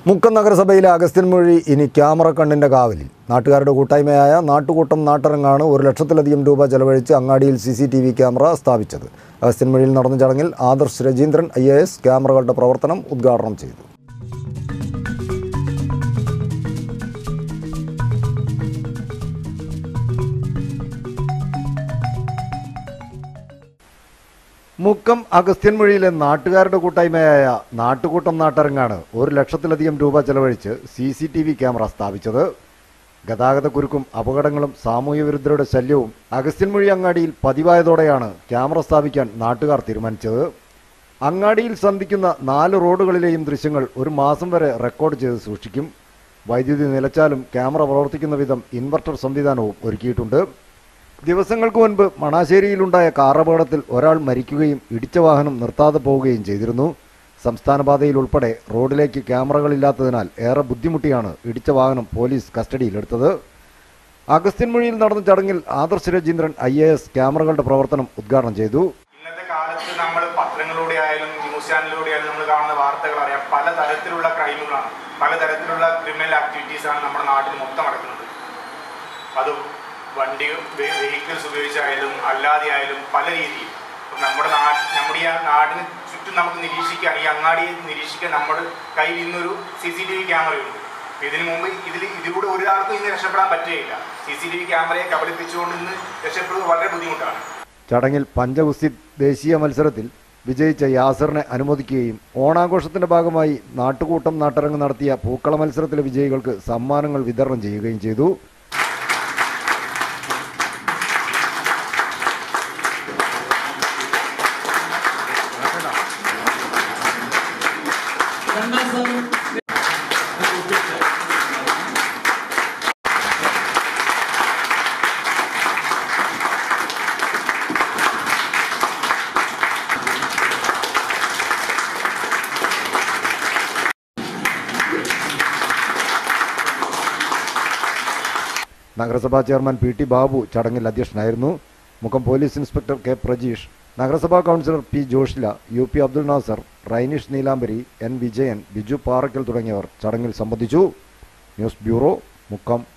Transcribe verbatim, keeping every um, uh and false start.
മുക്കം നഗരസഭയിലെ അഗസ്ത്യൻമൊഴി ഇനി ക്യാമറ കണ്ണിൻ്റെ കാവലിൽ. നാട്ടുകാരുടെ കൂട്ടായ്മയായ നാട്ടുകൂട്ടം നാട്ടരങ്ങാണ് ഒരു ലക്ഷത്തിലധികം രൂപ ചെലവഴിച്ച് അങ്ങാടിയിൽ C C T V camera സ്ഥാപിച്ചത്. അഗസ്ത്യൻമൊഴിയിൽ നടന്ന ചടങ്ങിൽ Adarsh Rajeendran I A S ക്യാമറകളുടെ പ്രവർത്തനം ഉദ്ഘാടനം ചെയ്തു. മുക്കം അഗസ്ത്യൻമൊഴിയിലെ നാട്ടുകാരുടെ കൂട്ടായ്മയായ നാട്ടുകൂട്ടം നാട്ടരങ്ങാണ് ഒരു ലക്ഷത്തിലധികം രൂപ ചെലവഴിച്ച് C C T V camera സ്ഥാപിച്ചത്. ഗതാഗതക്കുരുക്കും അപകടങ്ങളും സാമൂഹ്യ വിരുദ്ധരുടെ ശല്യവും അഗസ്ത്യൻമൊഴി അങ്ങാടിയിൽ പതിവായതോടെയാണ് ക്യാമറ സ്ഥാപിക്കാൻ നാട്ടുകാർ തീരുമാനിച്ചത്. അങ്ങാടിയിൽ സന്ധിക്കുന്ന നാല് റോഡുകളിലെയും ദൃശ്യങ്ങൾ ഒരു മാസം വരെ റെക്കോർഡ് ചെയ്ത് സൂക്ഷിക്കും. വൈദ്യുതി നിലച്ചാലും ക്യാമറ പ്രവർത്തിക്കുന്ന വിധം ഇൻവെർട്ടർ സംവിധാനവും ഒരുക്കിയിട്ടുണ്ട്. ദിവസങ്ങൾക്ക് മുൻപ് മണാശ്ശേരിയിലുണ്ടായ കാറപകടത്തിൽ ഒരാൾ മരിക്കുകയും ഇടിച്ച വാഹനം നിർത്താതെ പോവുകയും ചെയ്തിരുന്നു. സംസ്ഥാന പാതയിൽ ഉൾപ്പെടെ റോഡിലേക്ക് ക്യാമറകളില്ലാത്തതിനാൽ ഏറെ ബുദ്ധിമുട്ടിയാണ് ഇടിച്ച വാഹനം പോലീസ് കസ്റ്റഡിയിലെടുത്തത്. അഗസ്ത്യൻമൊഴിയിൽ നടന്ന ചടങ്ങിൽ Adarsh Rajeendran I A S ക്യാമറകളുടെ പ്രവർത്തനം ഉദ്ഘാടനം ചെയ്തു. ഇന്നത്തെ കാലത്ത് നമ്മൾ പത്രങ്ങളിലൂടെ ആയാലും ന്യൂസ് ചാനലിലൂടെ ആയാലും നമ്മൾ കാണുന്ന വാർത്തകൾ അറിയാം. പലതരത്തിലുള്ള ക്രൈമുകളാണ്, പലതരത്തിലുള്ള ക്രിമിനൽ ആക്ടിവിറ്റീസാണ് നമ്മുടെ നാട്ടിൽ മൊത്തം നടക്കുന്നത്. അത് വണ്ടി വെഹിക്കിൾസ് ഉപയോഗിച്ചായാലും അല്ലാതെ ആയാലും പല രീതിയിൽ നമ്മുടെ നാട് നമ്മുടെ ഈ നാടിന് ചുറ്റും നമുക്ക് നിരീക്ഷിക്കാൻ, ഈ അങ്ങാടിയെ നിരീക്ഷിക്കാൻ നമ്മുടെ കയ്യിൽ ഇന്നൊരു സി സി ടി വി ക്യാമറയുണ്ട്. ഇതിനു മുമ്പ് ഇതിൽ ഇതിലൂടെ ഒരാൾക്കും ഇന്ന് രക്ഷപ്പെടാൻ പറ്റുകയില്ല. സി സി ടി വി ക്യാമറയെ കബളിപ്പിച്ചുകൊണ്ട് ഇന്ന് രക്ഷപ്പെടുന്നത് വളരെ ബുദ്ധിമുട്ടാണ്. ചടങ്ങിൽ പഞ്ചഗുസ്തി ദേശീയ മത്സരത്തിൽ വിജയിച്ച യാസറിനെ അനുമോദിക്കുകയും ഓണാഘോഷത്തിന്റെ ഭാഗമായി നാട്ടുകൂട്ടം നാട്ടരങ്ങ് നടത്തിയ പൂക്കള മത്സരത്തിലെ വിജയികൾക്ക് സമ്മാനങ്ങൾ വിതരണം ചെയ്യുകയും ചെയ്തു. നഗരസഭാ ചെയർമാൻ പി ടി ബാബു ചടങ്ങിൽ അധ്യക്ഷനായിരുന്നു. Mukkam police inspector K Prajeesh, നഗരസഭാ councillor P Joshila, U P Abdul Nasar, Rainish Neelambari, N Vijayan, Biju Parakkal തുടങ്ങിയവർ ചടങ്ങിൽ സംബന്ധിച്ചു. News bureau, Mukkam.